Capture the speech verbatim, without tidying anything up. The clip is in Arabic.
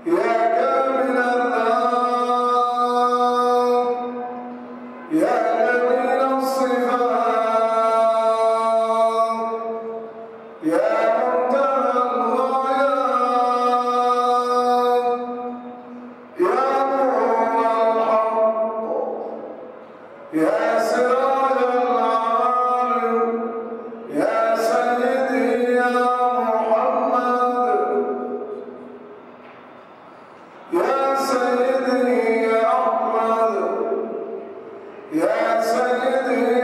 يا كامل الذات يا جميل الصفات يا منتهى الغايات يا نور الحق يا سراج العالم يا سيدي يا محمد يا سيدي يا أحمد يا سيدي